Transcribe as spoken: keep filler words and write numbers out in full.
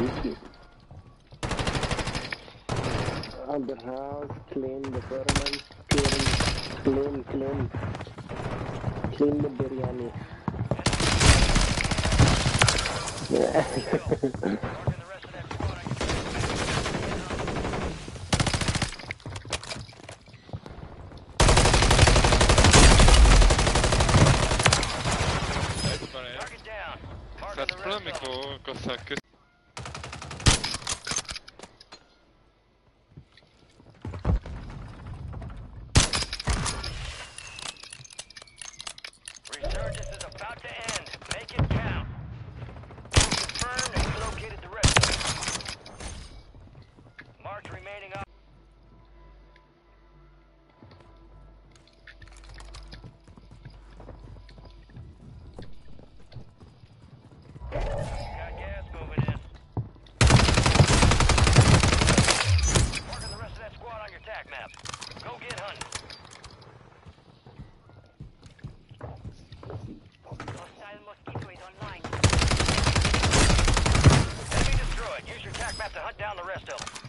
Easy. On the house, clean the permanent, clean, clean, clean. Clean the biryani. Ça se plaint mais quand, quand ça que Resurgence is about to end. Make it count. Confirmed and located the rest of them. Marked remaining up. Got gas moving in. Marking the rest of that squad on your tac map. Go get hunting. Hostile Mosquito is online. Enemy destroyed. Use your tac map to hunt down the rest of them.